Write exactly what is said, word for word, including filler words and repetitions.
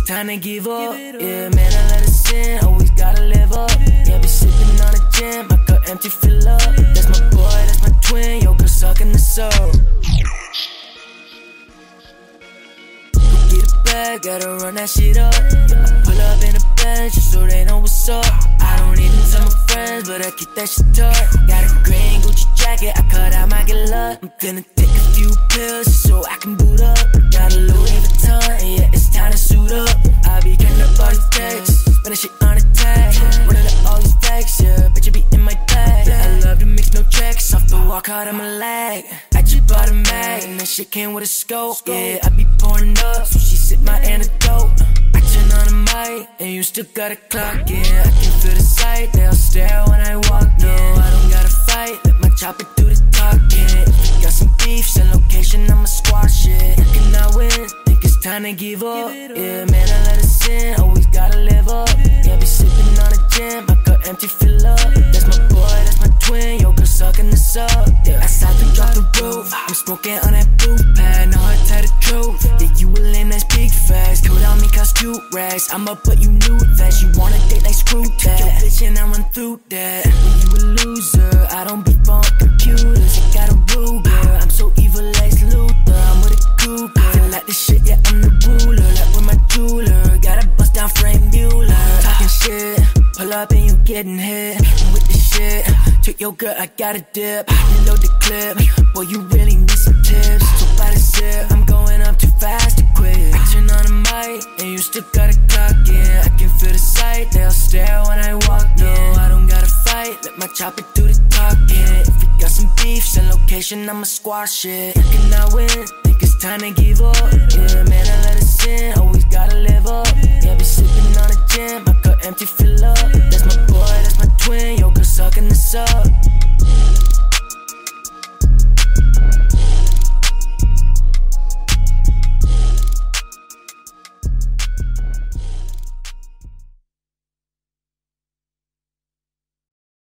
time to give up. Yeah, man, I let us in, always gotta live up. Yeah, be sipping on a gin, my cup empty, fill up. That's my boy, that's my twin, yo, girl sucking the soul. Go get a bag, gotta run that shit up. I pull up in the bench, just so they know what's up. I don't even tell my friends, but I keep that shit tucked. Got a green Gucci jacket, I cut out my gala. I'm finna take a few pills, just so I can boot up. Got a Louis Vuitton, yeah, it's time to suit up. I be getting up all these texts, spending shit on a tag. Running up all these facts, yeah, bitch, you be in my bag. I love to mix no checks, off the walk hard, I'm a lag. I just bought a mag, and that shit came with a scope. Yeah, I be pouring up, so she sip my antidote. I turn on the mic, and you still got a clock, yeah. I can feel the sight, they'll stare when I walk, yeah. I don't gotta fight, let my chopper do the talking. If you got some beef, send location, I'ma squash it. I cannot win, think it's time to give up. Yeah, man, I let us in, always gotta live up. Yeah, be sipping on a gin, my cup empty, fill up. That's my boy, that's my twin, yo, girl sucking this up. Yeah, I start to drop the roof, I'm smoking on that blue pad, no hard tell the truth. Yeah, you will in that's big facts, coat on me cost two racks. I'ma put you new vest, you wanna date like screw that. Your bitch and I run through that. When you a loser, I don't beat on computers, I got a Ruger. I'm so evil like Luther, I'm with a Cougar. Feel like this shit, yeah, I'm the ruler. Like with my jeweler, got a bust down frame Mueller. Talking shit, pull up and you getting hit. I'm with the shit, took your girl, I got a dip. Reload the clip, boy, you really need some tips. So by the sip, I'm going up too fast to quit. I turn on the mic, and you still got a clock, yeah. I can feel the sight, they'll stare when I walk, yeah. No, I don't gotta fight, let my chopper do the talking. If we got some beef, send location, I'ma squash it. I cannot win, think it's time to give up. Yeah, man, I let us in, always gotta live up. Yeah, be sipping on a gin, my cup empty, fill up. That's my boy, that's my twin, yo, girl sucking this up.